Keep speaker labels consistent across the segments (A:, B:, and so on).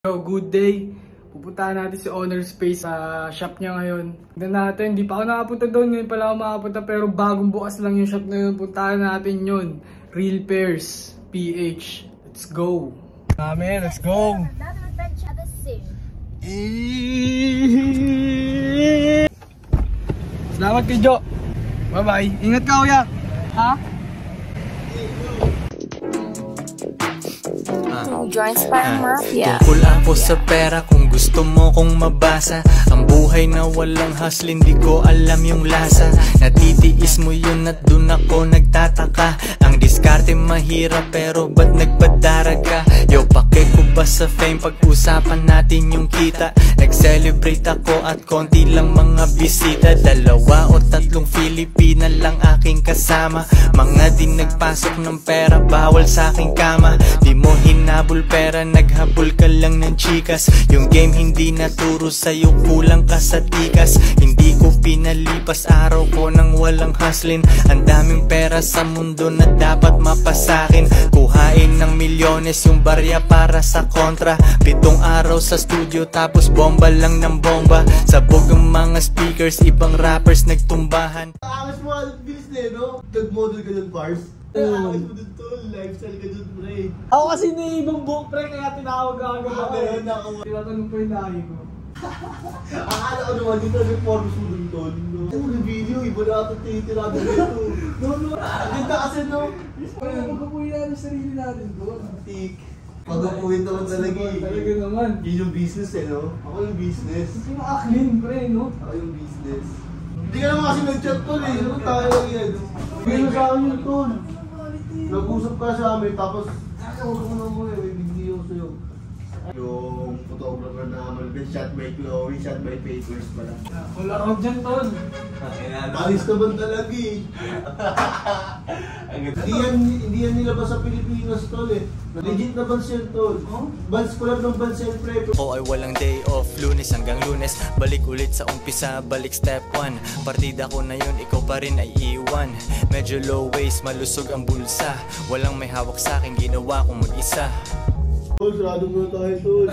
A: Yo, good day. Pupuntahan natin si Honor Space sa shop niya ngayon. Tignan natin, hindi pa ako nakapunta doon. Ngayon pala ako makapunta pero bagong bukas lang yung shop na yun. Puntahan natin yun. Real Pairs PH. Let's go. Amen, let's go. Salamat kay Jo. Bye bye. Ingat ka kuya. Ha?
B: Tungkol ako sa pera, kung gusto mo kong mabasa. Ang buhay na walang hustle, hindi ko alam yung lasa. Natitiis mo yun at dun ako nagtataka. Ang diskarte mahirap pero ba't nagpadara ka? Yo, pake ko ba sa fame pag-usapan natin yung kita? Nag-celebrate ako at konti lang mga bisita. 2 o 3 Filipina lang aking kasama. Mga di nagpasok ng pera, bawal sa aking kama. Di mo hinabol pera, naghabol ka lang ng chikas. Yung game hindi naturo sa'yo, kulang ka sa tikas. Hindi ko pinalipas araw ko nang walang hustlin. Ang daming pera sa mundo na dapat mapasakin. Kuhain ng milyones yung barya para sa kontra. 7 araw sa studio tapos bomba lang ng bomba. Sabog ang mga speakers, ibang rappers nagtumbahan.
C: Angas mo ang bilis na yun, no? Nag-model ka dun, Pars? Angas mo dun, tol. Lifestyle ka dun, pre.
A: Ako kasi naibang buhok pre, kaya tinawag ako.
C: Ayun,
A: Tinatanong ko yung lahi ko.
C: Akala ko naman dito, nag-forms mo dun, tol. Ano yung video, iba na ito tinitirado nito. No. Ganda kasi, no?
A: Magkapuhin natin yung sarili natin doon.
C: Tik. Pag-upuin naman talaga eh.
A: Talaga naman.
C: Yun yung business eh, no? Ako yung business.
A: Kasi makaklin pre, no?
C: Ako yung business. Hindi ka naman kasi nag-chat, tol eh. Ano tayo lang yan? Bigyan mo sa akin yun, tol. Nag-usap ka sa amin, tapos huwag ka muna mo eh, may video ko sa'yo. Yung photographer na malapit, shot by Chloe, shot by Papers pala.
A: Wala raw dyan, tol.
C: Alis naman talaga eh. Hindi yan nilabas sa Pilipinas, tol eh. Legit na bands yan, tol. Bands ko lang ng bands yan, pre.
B: Ako ay walang day off, Lunes hanggang Lunes. Balik ulit sa umpisa, balik step 1. Partida ko na yun, ikaw pa rin ay iwan. Medyo low waist, malusog ang bulsa. Walang may hawak sa akin, ginawa kong mag-isa.
C: Tol, sarado muna tayo, tol.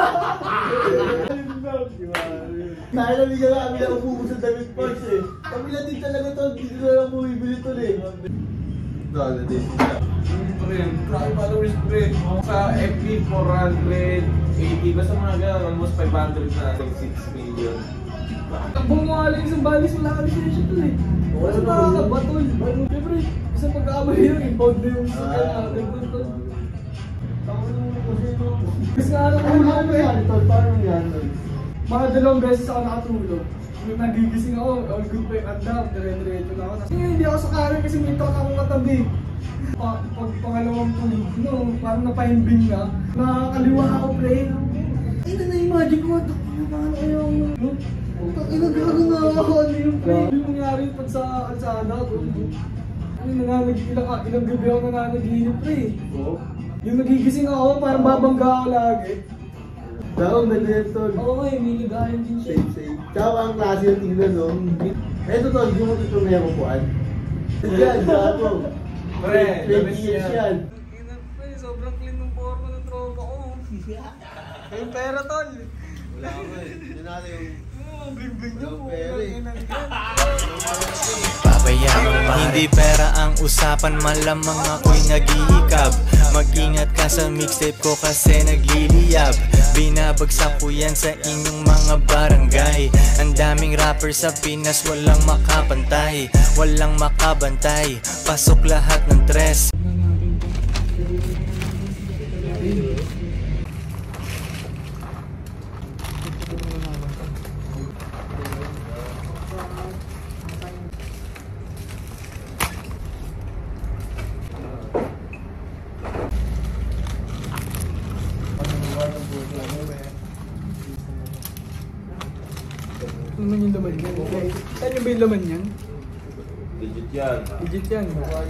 C: Tayo na bigyan na kami na ububos sa damit parts eh. Kami na din talaga, tol. Dito na lang bumibili, tol eh. Dala din.
D: Pre, marami followers pre. Sa FB 480, basta mga gano'n, almost 500 na, like 6 million.
A: Bumali isang balis, wala kami siya tol eh. Wala na nakakabatol. Siyempre, isang pagkakamali yung inbound na yung sakyan natin doon, tol. Kasi nga ako ulo pre.
C: Paano yan, tol?
A: Mga 2 beses ako nakatulog. Nung nagigising ako, all good pa yung andam, dire-diretso na ako. Kasi hindi ako sa karin kasi may talk ako matabi. Pag pangalawang tulog, no, parang napahimbing na. Nakakaliwa ako, pre. Ina na-imagine ko, paano kayo ang no? Inagano na ako, ano yung pre? Yung nangyari pag sa kalsada, ano ilang gabi ako nananaginip, pre. Yung nagigising ako, parang babangga ako lagi.
C: Daw, ganda yan, tol.
A: Oo nga, may ligayan din siya.
C: Safe. Tsaka ang klase yung tingnan, no? Eto, tol, di mo dito may akupuan. Yan, gato.
D: Pre, the
C: 20
D: best
C: years
D: yan.
C: yan.
A: Sobrang clean ng forma ng tropa ko. Yung pera, tol.
C: Wala ko eh. Yun natin yung...
A: Bling-bling niyo po.
C: pera eh.
B: Pabayaan mo ba? Hindi pera ang usapan, malamang ako'y nag-iikab. Mag-ingat ka sa mixtape ko kasi nagliliyab. Binabagsak ko yan sa inyong mga barangay. Ang daming rapper sa Pinas, walang makapantay. Walang makabantay, pasok lahat ng tres.
A: Ano naman yung laman yan? Saan yung ba yung laman yan?
D: Legit yan.
A: Legit yan.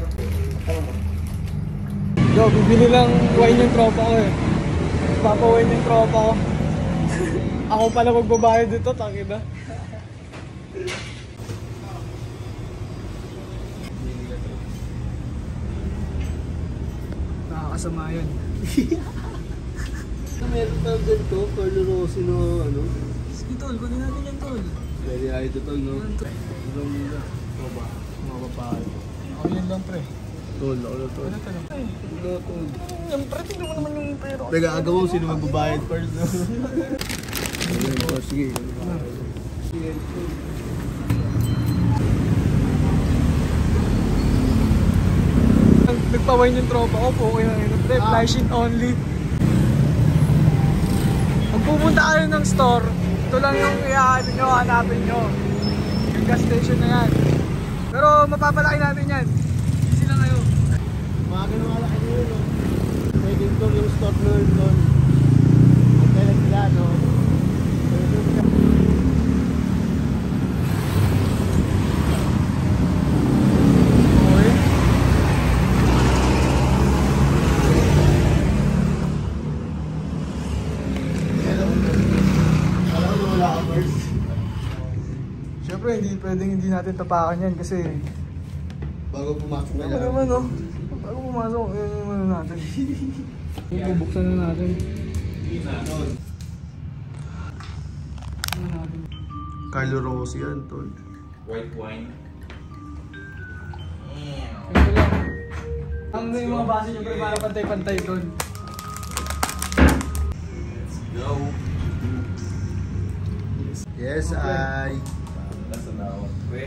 A: Yo, bibili lang wine yung tropa ko eh. Papawine yung tropa ko. Ako pala magbabayad dito, takina. Nakakasama yun.
C: Meron pa ganito, Carlo Rossi na ano.
A: Sige tol, kunin natin yan tol.
C: Pwede ay ito tol, no? Ibang muna. Ito ba? Mga babae.
A: Ako yan lang pre.
C: Tol, ako na tol.
A: Ano tol?
C: Ano tol?
A: Yung pre, tignan mo naman yung pera.
C: Teka, agaw mo sino magbabayad first, no? Ayun, oh, sige. Sige, tol.
A: Nagpawain yung tropa ko po, kaya yun pre, flash it only. Pag pumunta kayo ng store, ito lang yung hanapin nyo. Yung gas station na yan. Pero mapapalaki natin yan. Easy lang kayo.
C: Mga ganun malaki nyo, no? Pwede ito yung stop nun, tol. Ang kailan sila, no?
A: Siyempre, hindi natin tapakan yan kasi
C: Bago pumasok na
A: ano
C: lang.
A: naman oh. Bago pumasok, yun yung ano natin. Bubuksan na natin.
C: Carlo Rossi yan, tol.
D: White wine.
A: Ito lang. Ang yung mga base nyo, pero para pantay-pantay doon.
D: Go!
C: Yes, I.
D: Nasa na ako. Pre.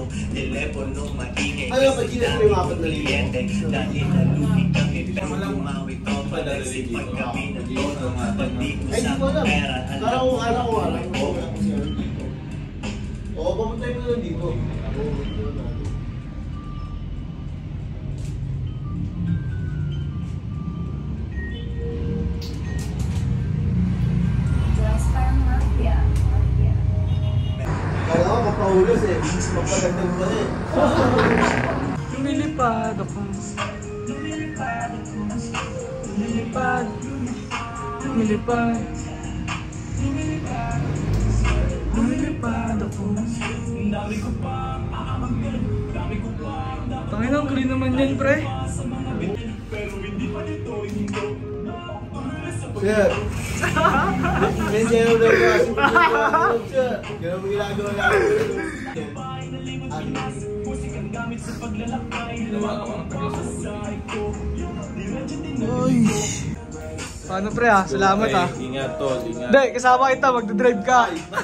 C: Ano ba, Gina, may mapat na libo?
D: Padadali dito. Mag-iwan ng matan.
C: Ay, di ko alam. Kala ko alam. Oo, papuntay mo lang dito. Kala ko mapahulos eh. Magpagandang pa eh.
A: Lumilipad ako. Lumilipad. Lumilipad. Lumilipad ako. Tangin ang clean naman yan, pre.
C: Sir! Medyo daw kasi sir! Ganun mo ginagawa namin.
A: Uy! Paano pre ha? Salamat ha.
D: Ingat tol, ingat.
A: Hindi, kasama kita, magdadrive ka.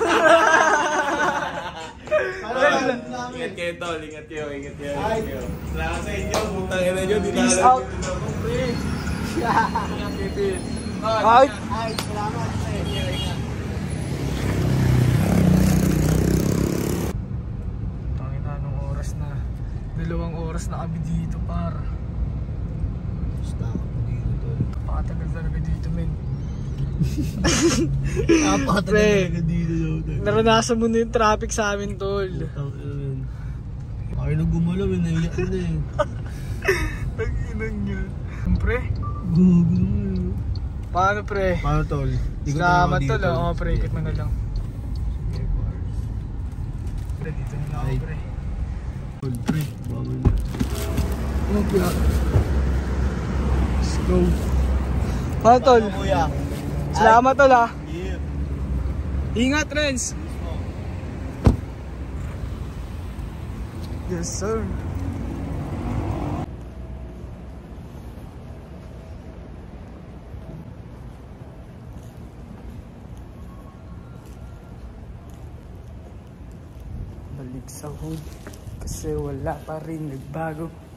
D: Ingat kayo tol, ingat kayo.
C: Ay.
D: Salamat sa inyo, putang ina nyo.
A: Peace out. Ay!
C: Ay, salamat sa inyo.
A: Tangin na, anong oras na? 2 oras na kami dito, par.
C: Basta ako dito, tol.
A: Napakatagal talaga dito, men.
C: Napakatagal dito, tol.
A: Naranasan mo na yung traffic sa amin, tol.
C: Ay, nang gumalaw, naiyak na eh.
A: Taginang yun. Pre?
C: Gugulo.
A: Paano, pre?
C: Paano, tol?
A: Salamat, tol. Oo, pre. Ikot mo na lang. Pre, dito na lang ako, pre.
C: Tol, pre. Bawal na.
A: Okay. Let's go. Paano, tol?
C: Kuya.
A: Salamat, tol, ha.
C: Yeah.
A: Ingat, Renz. Yes, sir. Balik sa hood kasi wala pa rin nagbago.